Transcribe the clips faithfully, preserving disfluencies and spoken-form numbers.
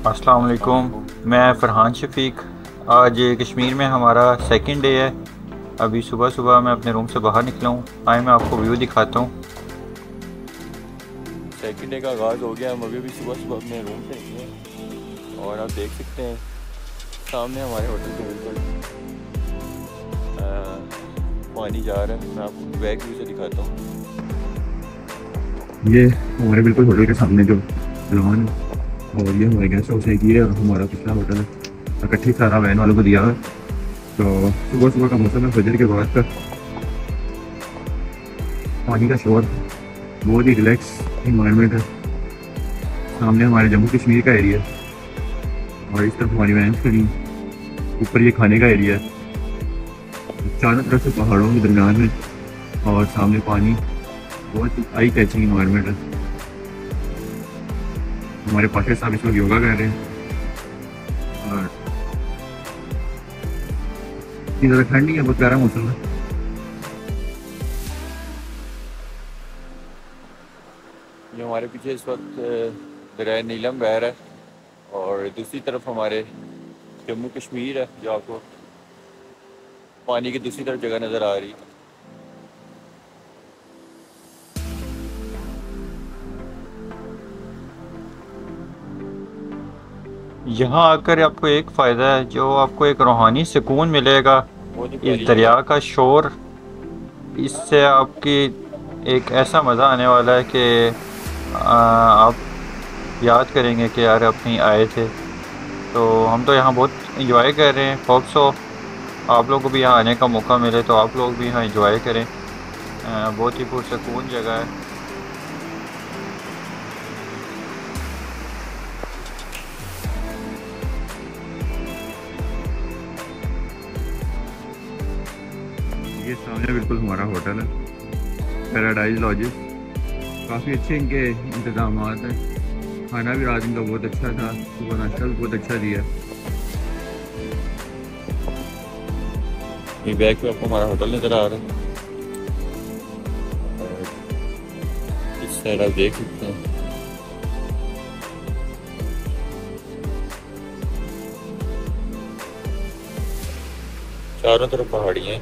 अस्सलाम वालेकुम। मैं फ़रहान शफीक। आज कश्मीर में हमारा सेकंड डे है। अभी सुबह सुबह मैं अपने रूम से बाहर निकला हूँ। आए मैं आपको व्यू दिखाता हूँ। सेकंड डे का आगाज़ हो गया। हम अभी भी सुबह सुबह अपने रूम से निकले हैं और आप देख सकते हैं सामने हमारे होटल के बिल्कुल पानी जा रहा है। मैं आपको बैक व्यू से दिखाता हूँ। ये हमारे बिल्कुल होटल के सामने जो लॉन और ये हमारे गेस्ट हाउस है, ये हमारा पिछला होटल है। इकट्ठी सारा वैन वालों को दिया है। तो सुबह सुबह का मौसम है, फजर के बाद का पानी का शोर, बहुत ही रिलैक्स इन्वायरमेंट है। सामने हमारे जम्मू कश्मीर का एरिया और इस तरफ हमारी वैन खड़ी, ऊपर ये खाने का एरिया है। चारों तरफ से पहाड़ों के दरमियान में और सामने पानी, बहुत ही आई कैचिंग इन्वायरमेंट है। हमारे पाशा साहब इस वक्त योगा कर रहे हैं और इतनी ज़्यादा ठंड नहीं है, बहुत प्यारा मौसम है। ये हमारे पीछे इस वक्त दरिया नीलम बह रहा है और दूसरी तरफ हमारे जम्मू कश्मीर है जो आपको पानी की दूसरी तरफ जगह नज़र आ रही है। यहाँ आकर आपको एक फ़ायदा है, जो आपको एक रूहानी सुकून मिलेगा। बहुत ही इस प्यारी जगह दरिया है। का शोर, इससे आपकी एक ऐसा मज़ा आने वाला है कि आ, आप याद करेंगे कि यार अपनी आए थे। तो हम तो यहाँ बहुत इंजॉय कर रहे हैं। होप सो आप लोगों को भी यहाँ आने का मौका मिले तो आप लोग भी यहाँ इंजॉय करें। आ, बहुत ही पुरसकून जगह है। ये सामने बिल्कुल हमारा होटल है, पैराडाइज लॉजेस। काफ़ी अच्छे इनके इंतजाम हैं। खाना भी रात इनका बहुत अच्छा था, सुबह नाश्ता भी बहुत अच्छा दिया। ये बैक पे आपको हमारा होटल नज़र आ रहा है और इस साइड आप देख सकते हैं चारों तरफ पहाड़ी हैं।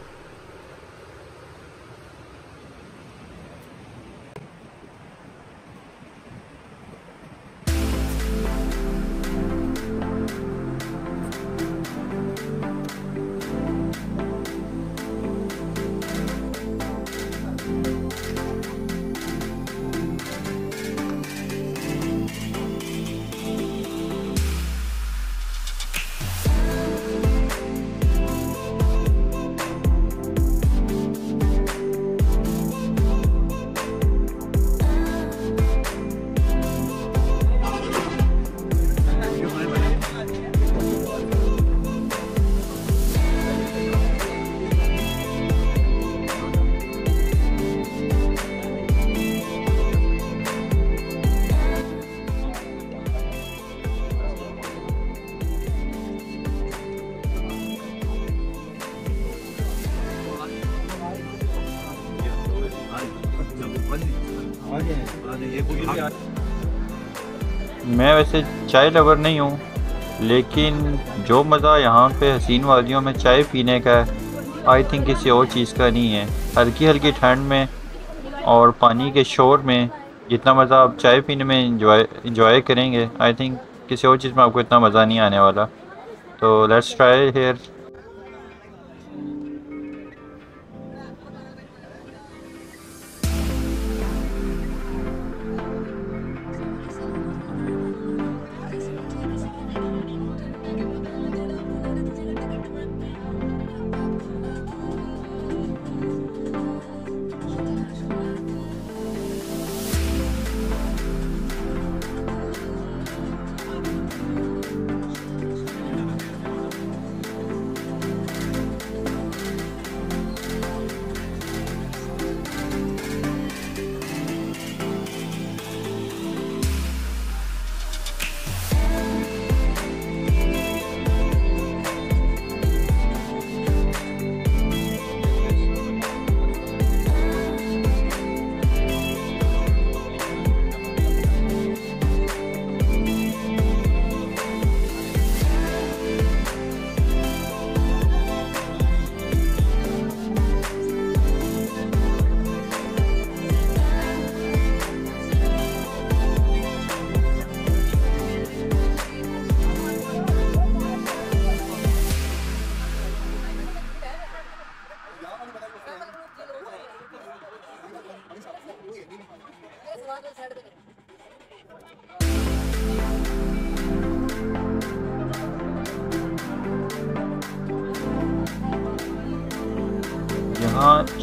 मैं वैसे चाय लवर नहीं हूँ, लेकिन जो मज़ा यहाँ पे हसीन वादियों में चाय पीने का है, आई थिंक किसी और चीज़ का नहीं है। हल्की हल्की ठंड में और पानी के शोर में जितना मज़ा आप चाय पीने में इंजॉय इंजॉय करेंगे, आई थिंक किसी और चीज़ में आपको इतना मज़ा नहीं आने वाला। तो लेट्स ट्राई हेयर।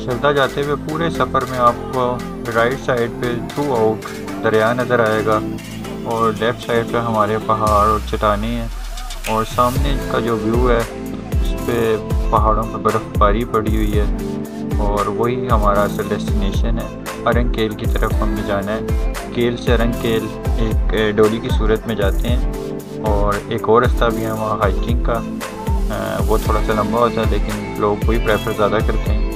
चलता जाते हुए पूरे सफ़र में आपको राइट साइड पे थ्रू आउट दरिया नज़र आएगा और लेफ़्ट साइड पे हमारे पहाड़ और चट्टानें हैं और सामने का जो व्यू है उस पर पहाड़ों पर बर्फ़बारी पड़ी हुई है और वही हमारा असल डेस्टिनेशन है। अरंग केल की तरफ हमने जाना है। केल से अरंग केल एक डोली की सूरत में जाते हैं और एक और रास्ता भी है वहाँ हाइकिंग का, वो थोड़ा सा लंबा होता है लेकिन लोग वही प्रेफर ज़्यादा करते हैं।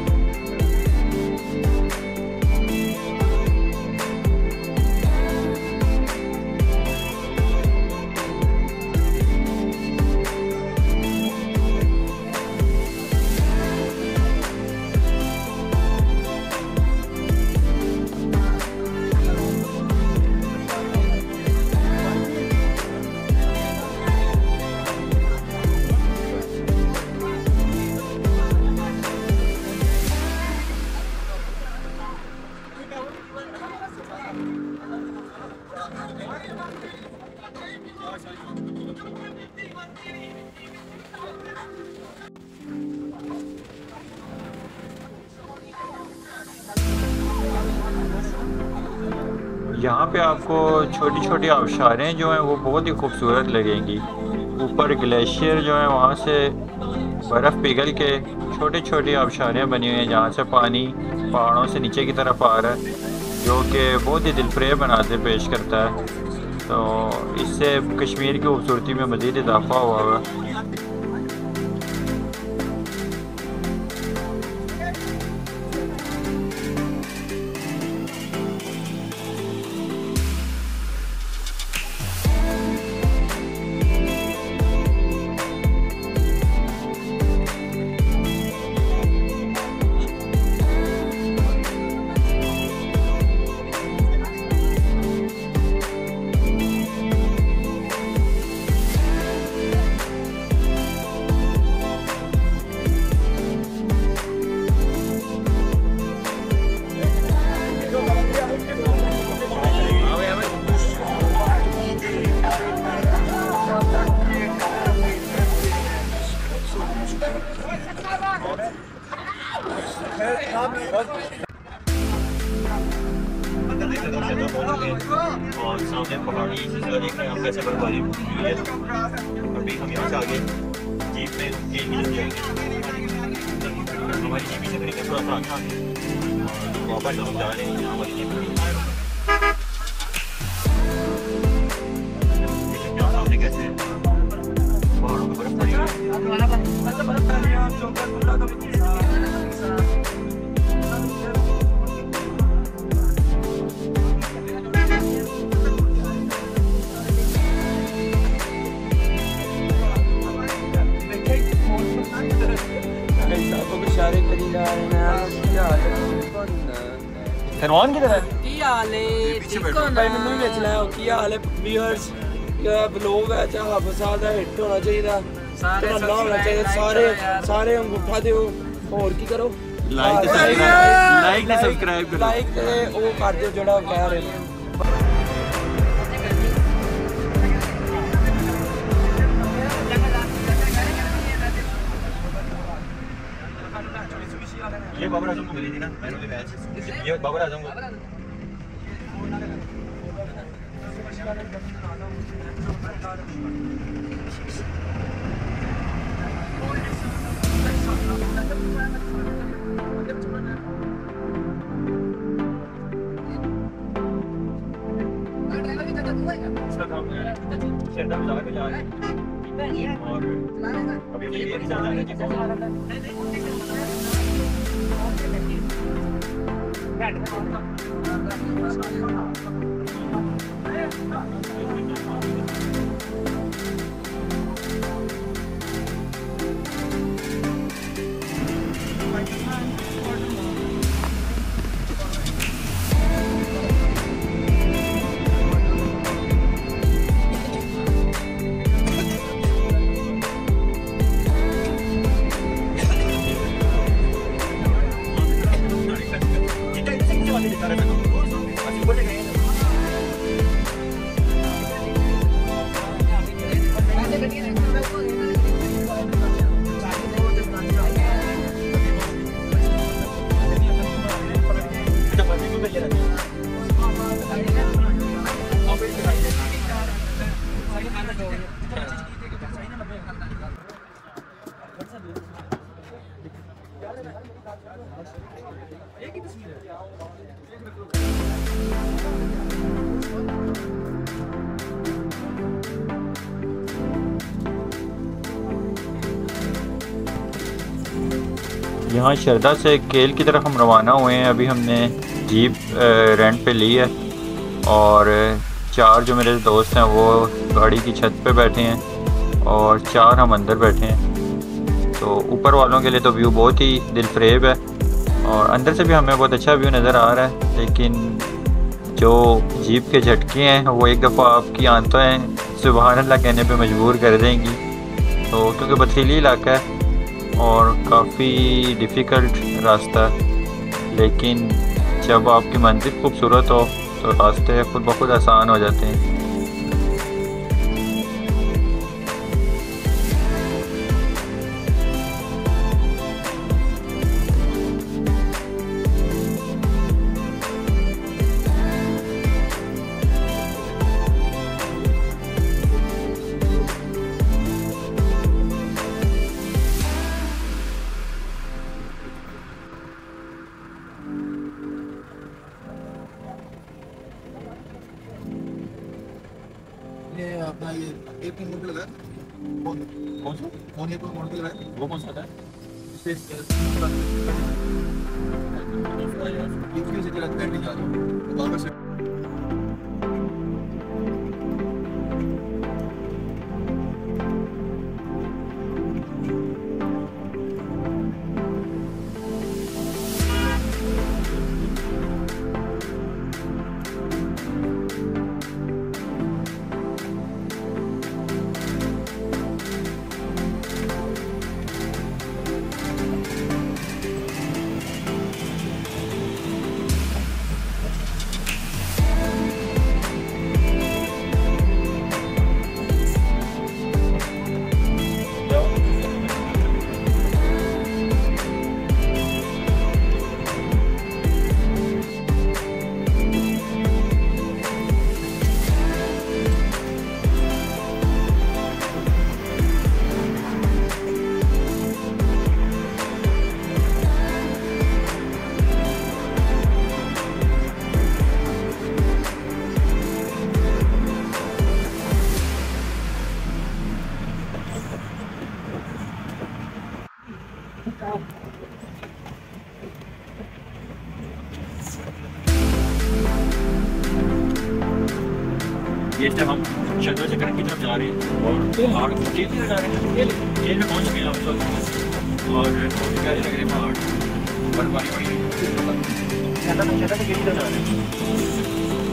यहाँ पे आपको छोटी छोटी आबशारें जो हैं वो बहुत ही खूबसूरत लगेंगी। ऊपर ग्लेशियर जो है वहाँ से बर्फ़ पिघल के छोटी छोटी आबशारें बनी हुई हैं जहाँ से पानी पहाड़ों से नीचे की तरफ आ रहा है, जो कि बहुत ही दिलफरेब मंज़र पेश करता है। तो इससे कश्मीर की खूबसूरती में मज़ीद इजाफा हुआ होगा। और सामने पहाड़ी सिलसिला देख रहे हैं हम कैसे बर्फबारी हुई है। अभी हम यहाँ से आगे जीप में एक ही लग जाएंगे, हमारी जीप से तरीके थोड़ा सा आगे आगे और वापस हम जा रहे हैं हमारी जीप में। सामने कैसे पहाड़ों में बर्फ पड़ी हुई खरवान की तरह की हाल है भाई मैनू भी बेच लै की हाल है व्यूअर्स ब्लॉग है चाहे फसा दा हिट होना चाहिए धन्ना होना चाहिए सारे सारे अंगूठा दिओ और की करो लाइक लाइक ने सब्सक्राइब करो लाइक ते ओ कर दिओ जेड़ा कह रहे हैं। ये बाबर आजम को मिली थी ना मैन ऑफ द मैच, ये बाबर आजम को इसका काम है शेरदा में जाकर जा रहे हैं और अभी ये चल रहा है कि यहाँ शरदा से केल की तरफ हम रवाना हुए हैं। अभी हमने जीप रेंट पे ली है और चार जो मेरे दोस्त हैं वो गाड़ी की छत पे बैठे हैं और चार हम अंदर बैठे हैं। तो ऊपर वालों के लिए तो व्यू बहुत ही दिलफरेब है और अंदर से भी हमें बहुत अच्छा व्यू नज़र आ रहा है, लेकिन जो जीप के झटके हैं वो एक दफ़ा आपकी आंखें सुभान अल्लाह कहने पे मजबूर कर देंगी। तो क्योंकि पथरीली इलाका है और काफ़ी डिफ़िकल्ट रास्ता है, लेकिन जब आपकी मंजिल खूबसूरत हो तो रास्ते खुद ब खुद आसान हो जाते हैं। ये अपना ये एक मोड पे लगा है। कौन कौन सा फोन ये कोई मोड पे लगा है? वो कौन सा था? ये क्यों से चला बैठ नहीं जा रहा? बार बार से ये जब हम शक्कर चक्कर की तरफ जा रहे हैं और पहाड़ जेल में जा रहे हैं, जेल में पहुंच गए हम लोग और प्यारे लग रहे पहाड़ बर्फबारी पड़ी हुई शक्कर से गेट जा रहे हैं।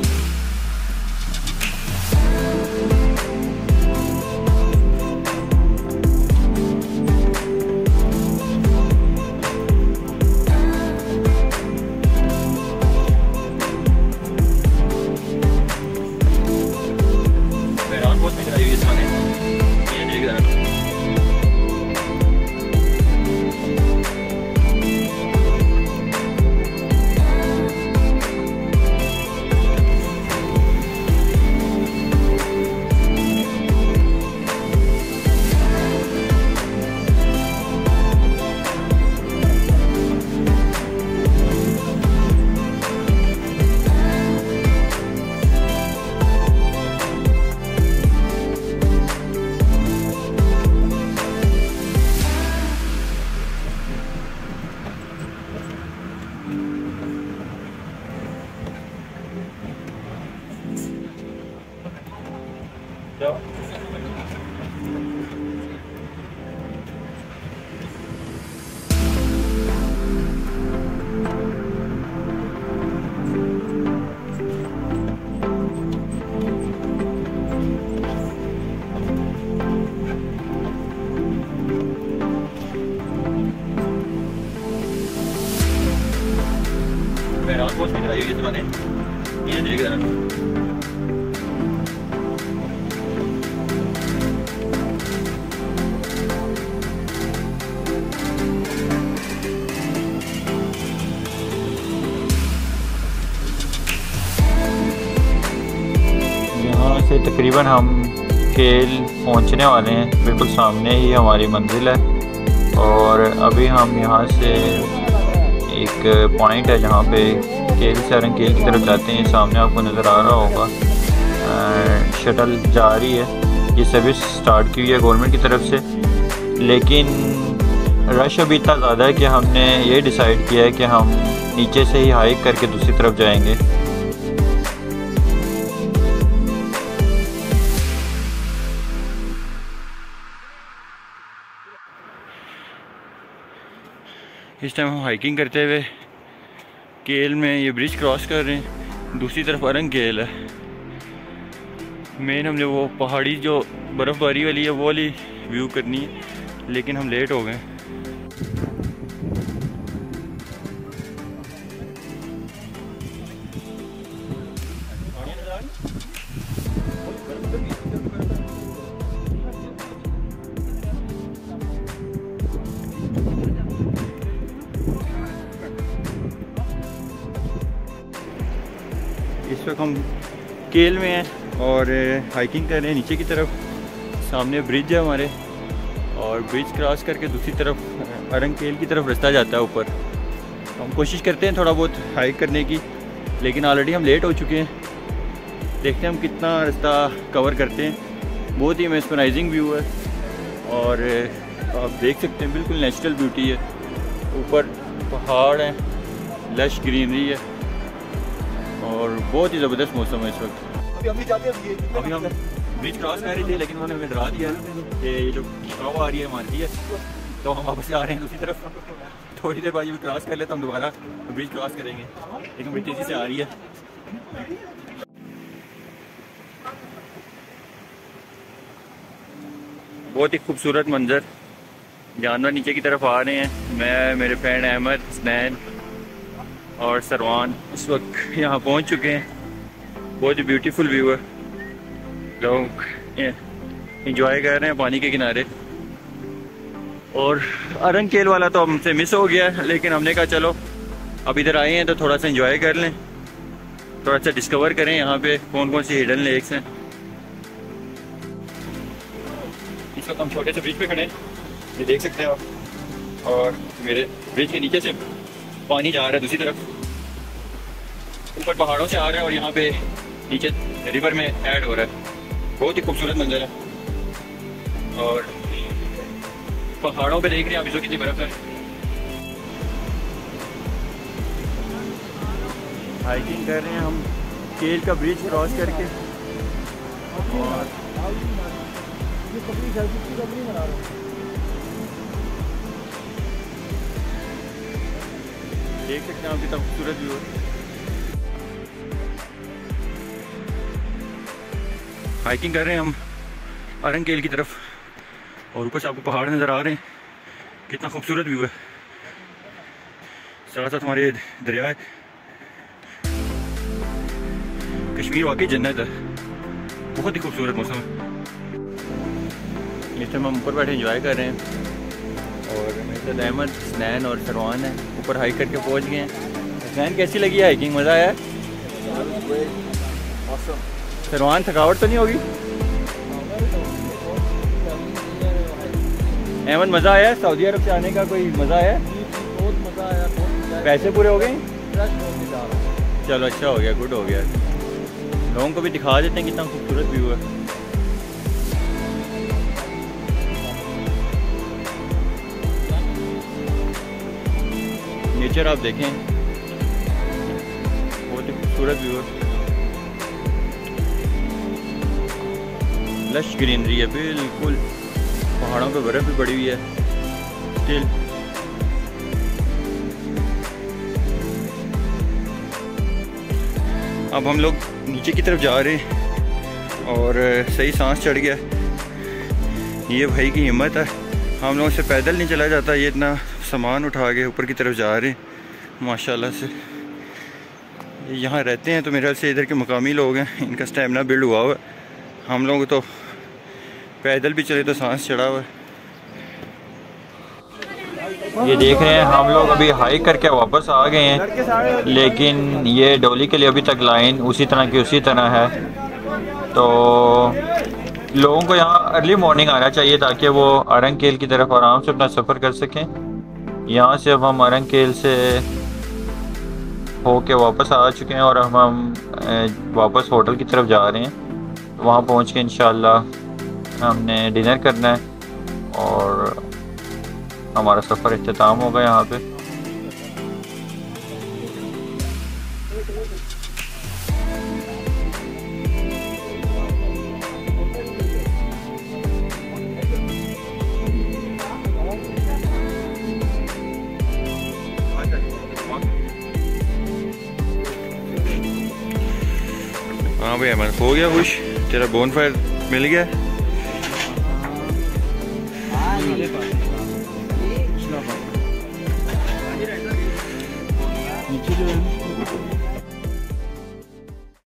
बहुत फिक्र आई हुई है तुम्हारे ये देख रहा यहाँ से तकरीबन हम केल पहुंचने वाले हैं। बिल्कुल सामने ही हमारी मंजिल है और अभी हम यहाँ से एक पॉइंट है जहाँ पे केल से अरंग केल की तरफ जाते हैं। सामने आपको नज़र आ रहा होगा शटल जा रही है। ये सर्विस स्टार्ट की हुई है गवर्नमेंट की तरफ से, लेकिन रश अभी इतना ज़्यादा है कि हमने ये डिसाइड किया है कि हम नीचे से ही हाइक करके दूसरी तरफ जाएंगे। इस टाइम हम हाइकिंग करते हुए केल में ये ब्रिज क्रॉस कर रहे हैं। दूसरी तरफ अरंग केल है। मेन हमने वो पहाड़ी जो बर्फ़बारी वाली है वो वाली व्यू करनी है, लेकिन हम लेट हो गए। इस वक्त हम केल में हैं और हाइकिंग कर रहे हैं नीचे की तरफ। सामने ब्रिज है हमारे और ब्रिज क्रॉस करके दूसरी तरफ अरंग केल की तरफ रास्ता जाता है ऊपर। हम कोशिश करते हैं थोड़ा बहुत हाइक करने की, लेकिन ऑलरेडी हम लेट हो चुके हैं। देखते हैं हम कितना रास्ता कवर करते हैं। बहुत ही मेस्मराइजिंग व्यू है और आप देख सकते हैं बिल्कुल नेचुरल ब्यूटी है। ऊपर पहाड़ हैं, लश ग्रीनरी है और बहुत ही ज़बरदस्त मौसम है इस वक्त। अभी हम जाते हैं अभी हम ब्रिज क्रॉस कर रहे थे, लेकिन उन्होंने हमें डरा दिया कि ये जो हवा आ रही है हमारी है, तो हम वापस आ रहे हैं दूसरी तरफ। थोड़ी देर बाद ये क्रॉस कर ले तो हम दोबारा ब्रिज क्रॉस करेंगे, लेकिन बड़ी तेज़ी से आ रही है। बहुत ही खूबसूरत मंजर, जानवर नीचे की तरफ आ रहे हैं। मैं, मेरे फ्रेंड अहमद, हसनैन और सरवान इस वक्त यहाँ पहुँच चुके हैं। बहुत ही ब्यूटीफुल व्यू है, लोग एंजॉय कर रहे हैं पानी के किनारे। और अरंग केल वाला तो हमसे मिस हो गया, लेकिन हमने कहा चलो अब इधर आए हैं तो थोड़ा सा एंजॉय कर लें, थोड़ा सा डिस्कवर करें यहाँ पे कौन कौन सी हिडन लेक्स हैं। इस वक्त हम छोटे से ब्रिज पे खड़े हैं, ये देख सकते हैं आप। और मेरे ब्रिज के नीचे से पानी जा रहा है दूसरी तरफ, ऊपर पहाड़ों से आ रहा है और यहाँ पे नीचे रिवर में ऐड हो रहा है। बहुत ही खूबसूरत मंजर है और पहाड़ों पे देख रहे हैं आप इसको कितनी बर्फ है। हाइकिंग कर रहे हैं हम केल का ब्रिज क्रॉस करके और देख सकते हैं आप कितना खूबसूरत व्यू है। हाइकिंग कर रहे हैं हम अरंग केल की तरफ और ऊपर से आपको पहाड़ नज़र आ रहे हैं। कितना खूबसूरत व्यू है, साथ साथ हमारे दरिया है। कश्मीर वाकई जन्नत है, बहुत ही खूबसूरत मौसम है। इस टाइम हम ऊपर बैठे एंजॉय कर रहे हैं और मेरे साथ अहमद, हसनैन और सरवान है। ऊपर हाइक करके पहुंच गए हैं। हसनैन कैसी लगी हाइकिंग, मज़ा आया? सरवान थकावट तो नहीं होगी? अहमद मज़ा आया सऊदी अरब से आने का? कोई मज़ा आया? बहुत मज़ा आया। पैसे पूरे हो गए? चलो अच्छा हो गया, गुड हो गया। लोगों को भी दिखा देते हैं कितना खूबसूरत व्यू है। नेचर आप देखें, बहुत ही खूबसूरत व्यू है। लश ग्रीनरी है बिल्कुल, पहाड़ों पे बर्फ भी पड़ी हुई है स्टिल। अब हम लोग नीचे की तरफ जा रहे हैं और सही सांस चढ़ गया। ये भाई की हिम्मत है, हम लोगों से पैदल नहीं चला जाता। ये इतना सामान उठा के ऊपर की तरफ जा रहे हैं माशाल्लाह से। यहाँ रहते हैं तो मेरे ख्याल से इधर के मकामी लोग हैं, इनका स्टेमिना बिल्ड हुआ हुआ है। हम लोग तो पैदल भी चले तो सांस चढ़ा हुआ है। ये देख रहे हैं हम लोग अभी हाइक करके वापस आ गए हैं, लेकिन ये डोली के लिए अभी तक लाइन उसी तरह की उसी तरह है। तो लोगों को यहाँ अर्ली मॉर्निंग आना चाहिए ताकि वो अरंकेल की तरफ आराम से अपना सफ़र कर सकें। यहाँ से अब हम अरंकेल से होके वापस आ चुके हैं और हम हम वापस होटल की तरफ जा रहे हैं। वहाँ पहुँच के इंशाल्लाह हमने डिनर करना है और हमारा सफ़र इख्तिताम होगा यहाँ पे। हाँ भाई अमन, हो गया खुश? तेरा बोन फायर मिल गया? नीचे जो है